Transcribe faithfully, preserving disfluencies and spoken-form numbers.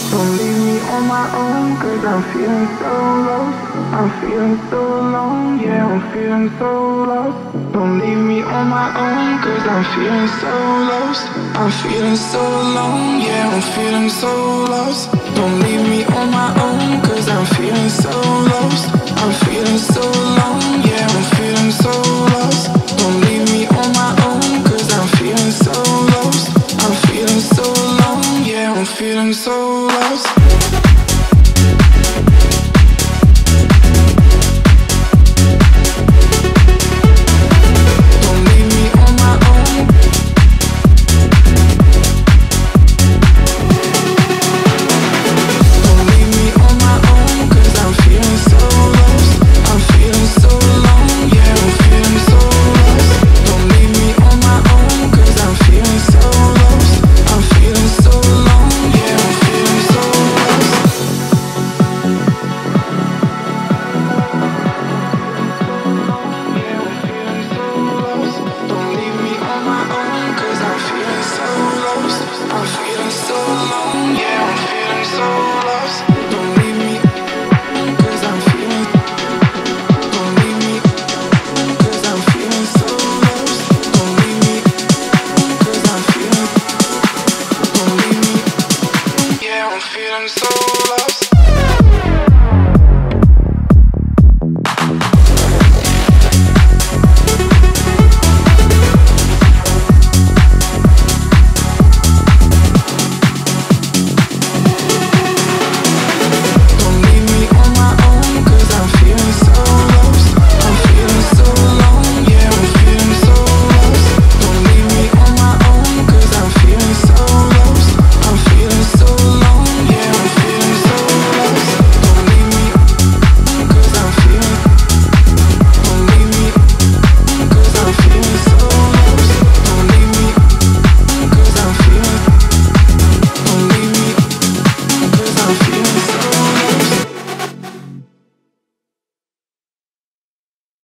Don't leave me on my own, cause I'm feeling so lost. I'm feeling so alone, yeah, I'm feeling so lost. Don't leave me on my own, cause I'm feeling so lost. I'm feeling so alone, yeah, I'm feeling so lost. Don't leave me on my own, cause I'm feeling so lost. I'm feeling so alone, yeah, I'm feeling so lost. Don't leave me on my own, cause I'm feeling so lost. I'm feeling so alone, yeah, I'm feeling so lost. Feeling so lost.